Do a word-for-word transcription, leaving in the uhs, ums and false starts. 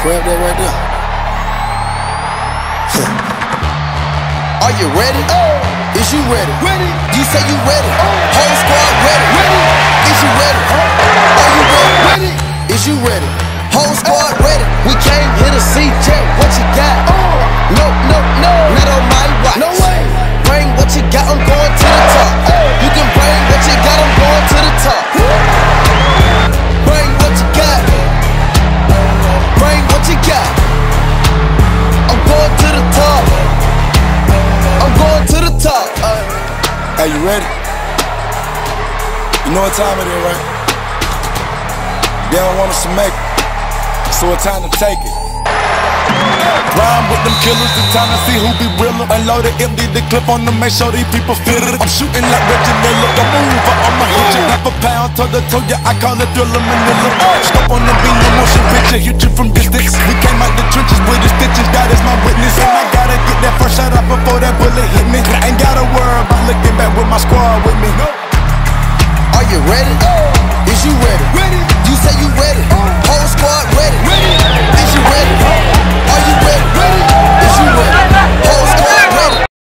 Grab that right there. Are you ready? Oh. Is you ready? Ready. You say you ready. Oh. Whole squad ready. Ready. Is you ready? Oh. Are you ready? Ready. Is you ready? Whole squad oh. ready. We came here to see Jet. What you got? Oh. No, no, no. Not on my watch. No way. Bring what you got. I'm going to the top. Oh. You can bring what you got. I'm going to the top. Bring what you got. Bring what you got. I'm going to the top. I'm going to the top. Hey, you ready? You know what time it is, right? They don't want us to make it, so it's time to take it. Rhyme with them killers, it's time to see who be realer. Unload it, empty the clip on them, make sure these people feel it. I'm shooting like Reggie Miller, the mover, I'ma hit you. Half a pound, toe to toe, yeah, I call it Thriller Manila. Stop on the beam, no motion picture, hit you from distance. We came out the trenches with the stitches, God is my witness. And I gotta get that first shot out before that bullet hit me. I ain't gotta worry about looking back with my squad with me.